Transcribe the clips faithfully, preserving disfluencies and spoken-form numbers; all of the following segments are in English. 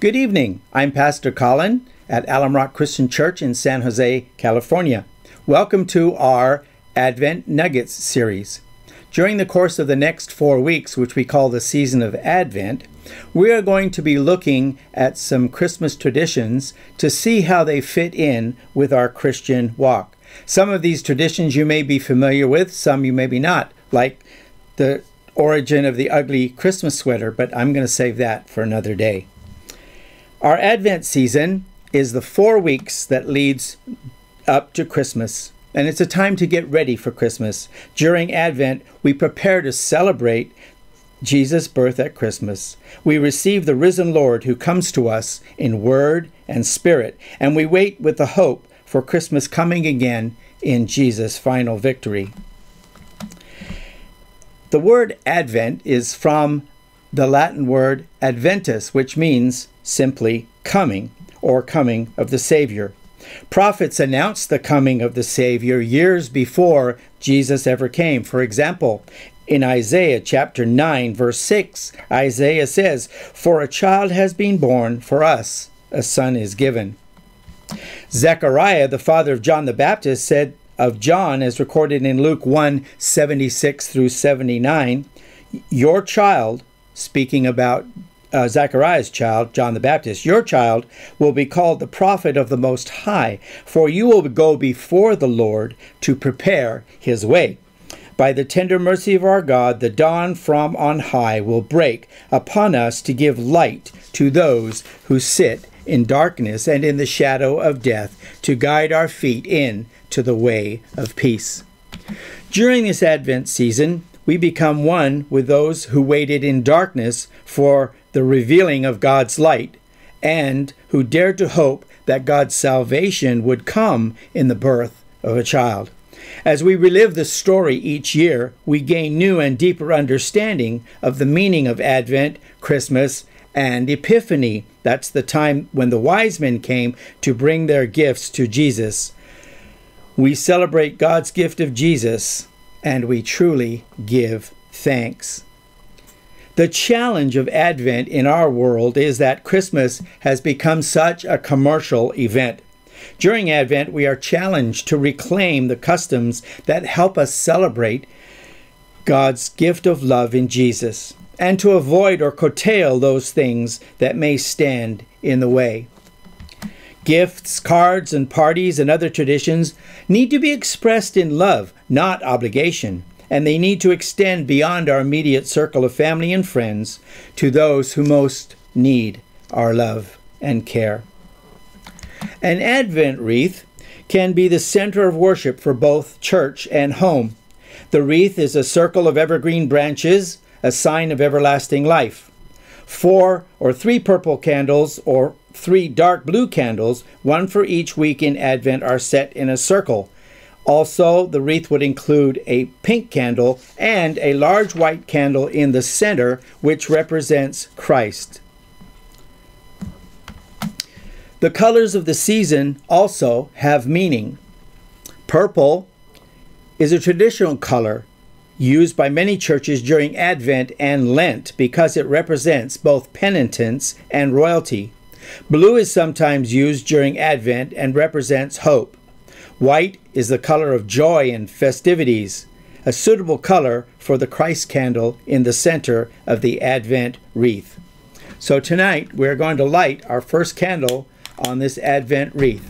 Good evening. I'm Pastor Colin at Alum Christian Church in San Jose, California. Welcome to our Advent Nuggets series. During the course of the next four weeks, which we call the season of Advent, we are going to be looking at some Christmas traditions to see how they fit in with our Christian walk. Some of these traditions you may be familiar with, some you may be not, like the origin of the ugly Christmas sweater, but I'm going to save that for another day. Our Advent season is the four weeks that leads up to Christmas, and it's a time to get ready for Christmas. During Advent, we prepare to celebrate Jesus' birth at Christmas. We receive the risen Lord who comes to us in word and spirit, and we wait with the hope for Christmas coming again in Jesus' final victory. The word Advent is from the Latin word adventus, which means simply coming, or coming of the Savior. Prophets announced the coming of the Savior years before Jesus ever came. For example, in Isaiah chapter nine, verse six, Isaiah says, "For a child has been born, for us a son is given." Zechariah, the father of John the Baptist, said of John, as recorded in Luke one, seventy-six through seventy-nine, "Your child," speaking about uh, Zechariah's child, John the Baptist, "your child will be called the prophet of the Most High, for you will go before the Lord to prepare his way. By the tender mercy of our God, the dawn from on high will break upon us to give light to those who sit in darkness and in the shadow of death, to guide our feet in to the way of peace." During this Advent season, we become one with those who waited in darkness for the revealing of God's light, and who dared to hope that God's salvation would come in the birth of a child. As we relive the story each year, we gain new and deeper understanding of the meaning of Advent, Christmas, and Epiphany. That's the time when the wise men came to bring their gifts to Jesus. We celebrate God's gift of Jesus, and we truly give thanks. The challenge of Advent in our world is that Christmas has become such a commercial event. During Advent, we are challenged to reclaim the customs that help us celebrate God's gift of love in Jesus, and to avoid or curtail those things that may stand in the way. Gifts, cards, and parties and other traditions need to be expressed in love, not obligation, and they need to extend beyond our immediate circle of family and friends to those who most need our love and care. An Advent wreath can be the center of worship for both church and home. The wreath is a circle of evergreen branches, a sign of everlasting life. Four or three purple candles or three dark blue candles, one for each week in Advent, are set in a circle. Also, the wreath would include a pink candle and a large white candle in the center, which represents Christ. The colors of the season also have meaning. Purple is a traditional color used by many churches during Advent and Lent because it represents both penitence and royalty. Blue is sometimes used during Advent and represents hope. White is the color of joy and festivities, a suitable color for the Christ candle in the center of the Advent wreath. So tonight we're going to light our first candle on this Advent wreath.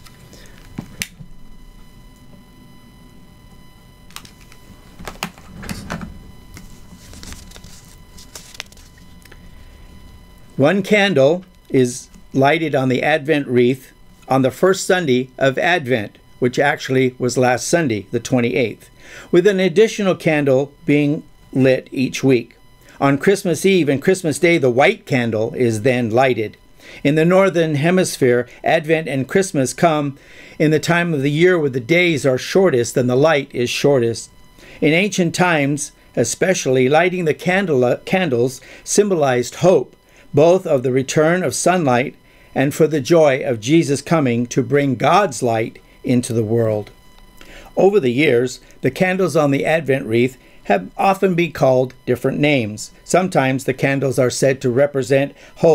One candle is lighted on the Advent wreath on the first Sunday of Advent, which actually was last Sunday, the twenty-eighth, with an additional candle being lit each week. On Christmas Eve and Christmas Day, the white candle is then lighted. In the Northern Hemisphere, Advent and Christmas come in the time of the year where the days are shortest and the light is shortest. In ancient times, especially, lighting the candle, candles symbolized hope, both of the return of sunlight and for the joy of Jesus coming to bring God's light into the world. Over the years, the candles on the Advent wreath have often been called different names. Sometimes the candles are said to represent hope,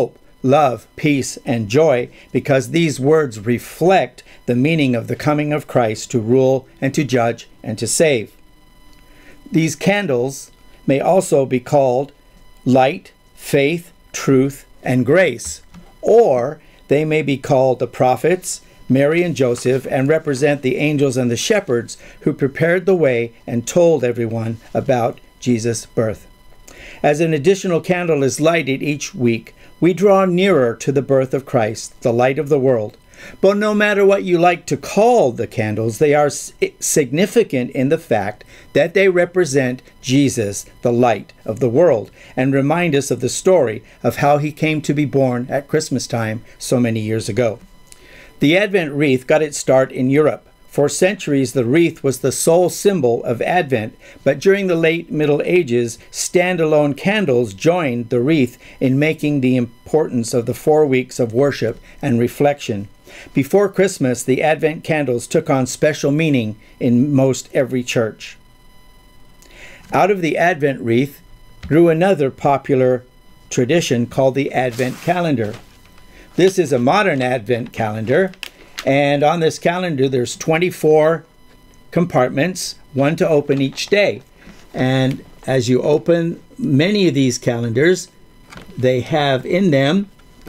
love, peace, and joy, because these words reflect the meaning of the coming of Christ to rule and to judge and to save. These candles may also be called light, faith, truth, and grace, or they may be called the prophets, Mary and Joseph, and represent the angels and the shepherds who prepared the way and told everyone about Jesus' birth. As an additional candle is lighted each week, we draw nearer to the birth of Christ, the light of the world. But no matter what you like to call the candles, they are significant in the fact that they represent Jesus, the light of the world, and remind us of the story of how he came to be born at Christmas time so many years ago. The Advent wreath got its start in Europe. For centuries, the wreath was the sole symbol of Advent, but during the late Middle Ages, standalone candles joined the wreath in making the importance of the four weeks of worship and reflection. Before Christmas, the Advent candles took on special meaning in most every church. Out of the Advent wreath grew another popular tradition called the Advent calendar. This is a modern Advent calendar, and on this calendar there's twenty-four compartments, one to open each day. And as you open many of these calendars, they have in them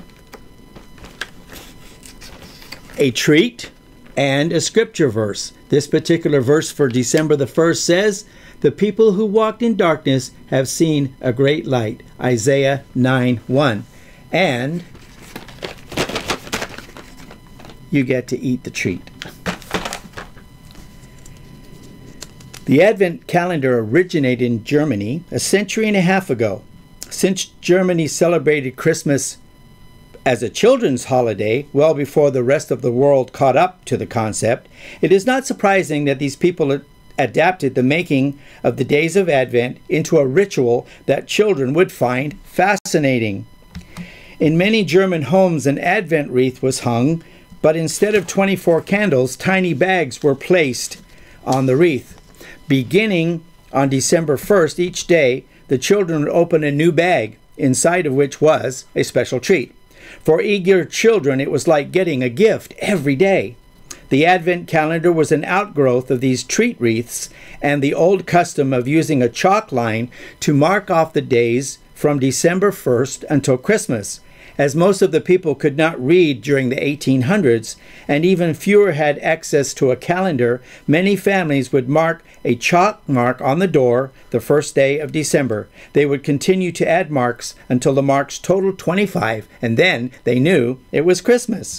a treat and a scripture verse. This particular verse for December the first says, "The people who walked in darkness have seen a great light," Isaiah nine one. And you get to eat the treat. The Advent calendar originated in Germany a century and a half ago. Since Germany celebrated Christmas as a children's holiday well before the rest of the world caught up to the concept, it is not surprising that these people adapted the making of the days of Advent into a ritual that children would find fascinating. In many German homes, an Advent wreath was hung, but instead of twenty-four candles, tiny bags were placed on the wreath. Beginning on December first, each day, the children would open a new bag, inside of which was a special treat. For eager children, it was like getting a gift every day. The Advent calendar was an outgrowth of these treat wreaths and the old custom of using a chalk line to mark off the days from December first until Christmas. As most of the people could not read during the eighteen hundreds, and even fewer had access to a calendar, many families would mark a chalk mark on the door the first day of December. They would continue to add marks until the marks totaled twenty-five, and then they knew it was Christmas.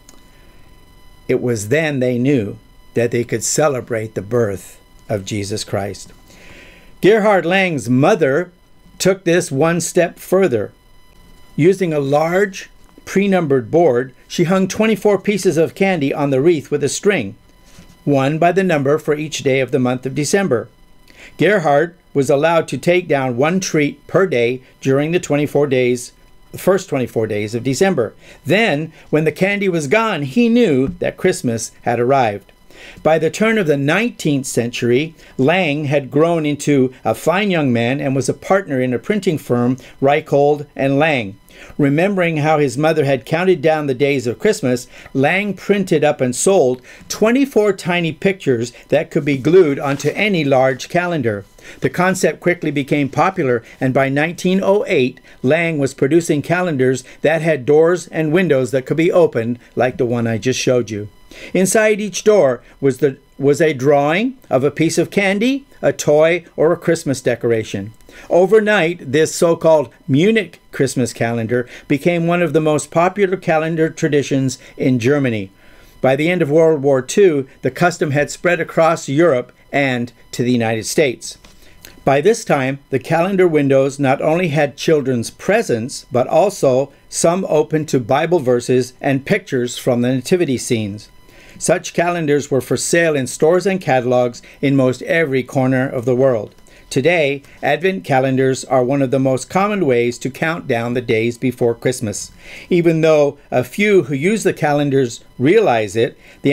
It was then they knew that they could celebrate the birth of Jesus Christ. Gerhard Lang's mother took this one step further. Using a large, pre-numbered board, she hung twenty-four pieces of candy on the wreath with a string, one by the number for each day of the month of December. Gerhard was allowed to take down one treat per day during the twenty-four days, the first twenty-four days of December. Then, when the candy was gone, he knew that Christmas had arrived. By the turn of the nineteenth century, Lang had grown into a fine young man and was a partner in a printing firm, Reichold and Lang. Remembering how his mother had counted down the days of Christmas, Lang printed up and sold twenty-four tiny pictures that could be glued onto any large calendar. The concept quickly became popular, and by nineteen oh eight, Lang was producing calendars that had doors and windows that could be opened, like the one I just showed you. Inside each door was the was a drawing of a piece of candy, a toy, or a Christmas decoration. Overnight, this so-called Munich Christmas calendar became one of the most popular calendar traditions in Germany. By the end of World War Two, the custom had spread across Europe and to the United States. By this time, the calendar windows not only had children's presents, but also some open to Bible verses and pictures from the nativity scenes. Such calendars were for sale in stores and catalogs in most every corner of the world. Today, Advent calendars are one of the most common ways to count down the days before Christmas. Even though a few who use the calendars realize it, the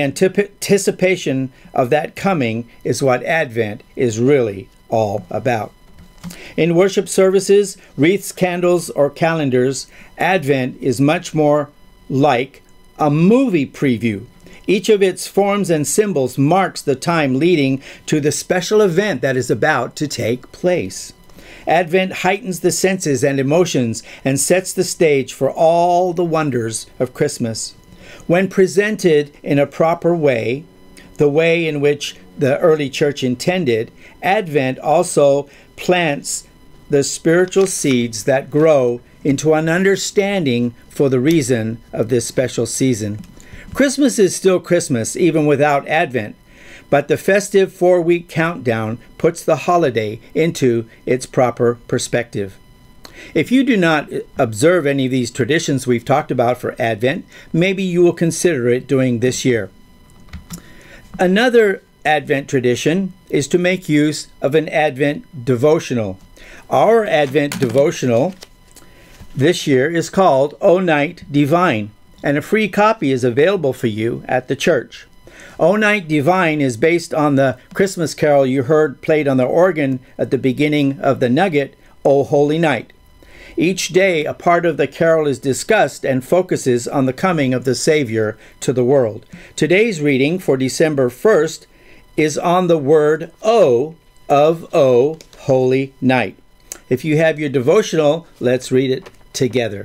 anticipation of that coming is what Advent is really all about. In worship services, wreaths, candles, or calendars, Advent is much more like a movie preview. Each of its forms and symbols marks the time leading to the special event that is about to take place. Advent heightens the senses and emotions and sets the stage for all the wonders of Christmas. When presented in a proper way, the way in which the early church intended, Advent also plants the spiritual seeds that grow into an understanding for the reason of this special season. Christmas is still Christmas, even without Advent, but the festive four-week countdown puts the holiday into its proper perspective. If you do not observe any of these traditions we've talked about for Advent, maybe you will consider it during this year. Another Advent tradition is to make use of an Advent devotional. Our Advent devotional this year is called O Night Divine, and a free copy is available for you at the church. O Night Divine is based on the Christmas carol you heard played on the organ at the beginning of the nugget, O Holy Night. Each day, a part of the carol is discussed and focuses on the coming of the Savior to the world. Today's reading for December first is on the word O of O Holy Night. If you have your devotional, let's read it together.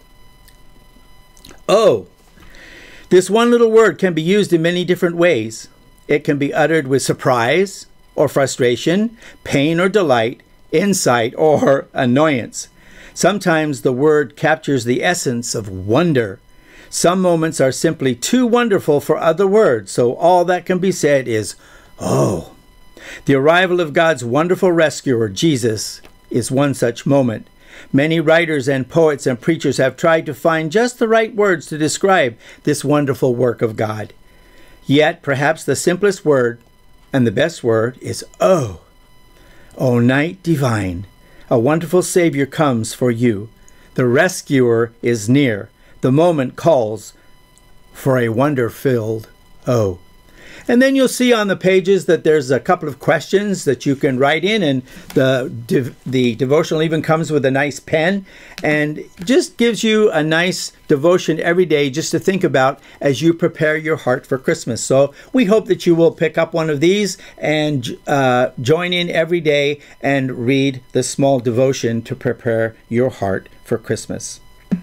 O. This one little word can be used in many different ways. It can be uttered with surprise or frustration, pain or delight, insight or annoyance. Sometimes the word captures the essence of wonder. Some moments are simply too wonderful for other words, so all that can be said is, oh. The arrival of God's wonderful rescuer, Jesus, is one such moment. Many writers and poets and preachers have tried to find just the right words to describe this wonderful work of God. Yet, perhaps the simplest word and the best word is oh. O Night Divine. A wonderful Savior comes for you. The rescuer is near. The moment calls for a wonder-filled oh. And then you'll see on the pages that there's a couple of questions that you can write in, and the, dev the devotional even comes with a nice pen and just gives you a nice devotion every day just to think about as you prepare your heart for Christmas. So we hope that you will pick up one of these and uh, join in every day and read the small devotion to prepare your heart for Christmas.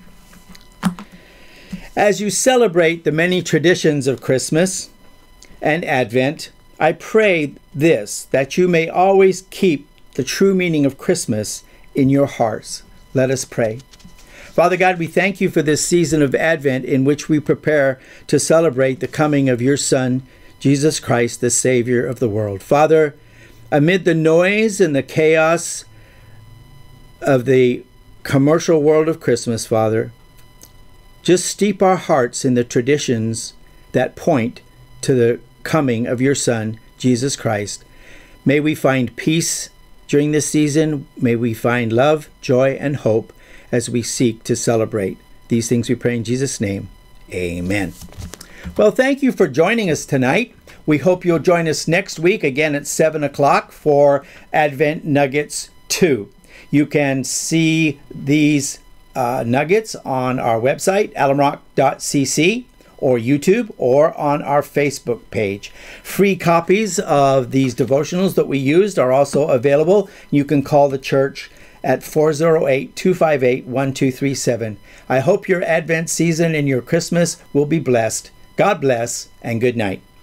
As you celebrate the many traditions of Christmas and Advent, I pray this, that you may always keep the true meaning of Christmas in your hearts. Let us pray. Father God, we thank you for this season of Advent in which we prepare to celebrate the coming of your Son, Jesus Christ, the Savior of the world. Father, amid the noise and the chaos of the commercial world of Christmas, Father, just steep our hearts in the traditions that point to the coming of your Son, Jesus Christ. May we find peace during this season. May we find love, joy, and hope as we seek to celebrate. These things we pray in Jesus' name. Amen. Well, thank you for joining us tonight. We hope you'll join us next week again at seven o'clock for Advent Nuggets two. You can see these uh, nuggets on our website, alum rock dot c c, or YouTube, or on our Facebook page. Free copies of these devotionals that we used are also available. You can call the church at four oh eight, two five eight, one two three seven. I hope your Advent season and your Christmas will be blessed. God bless, and good night.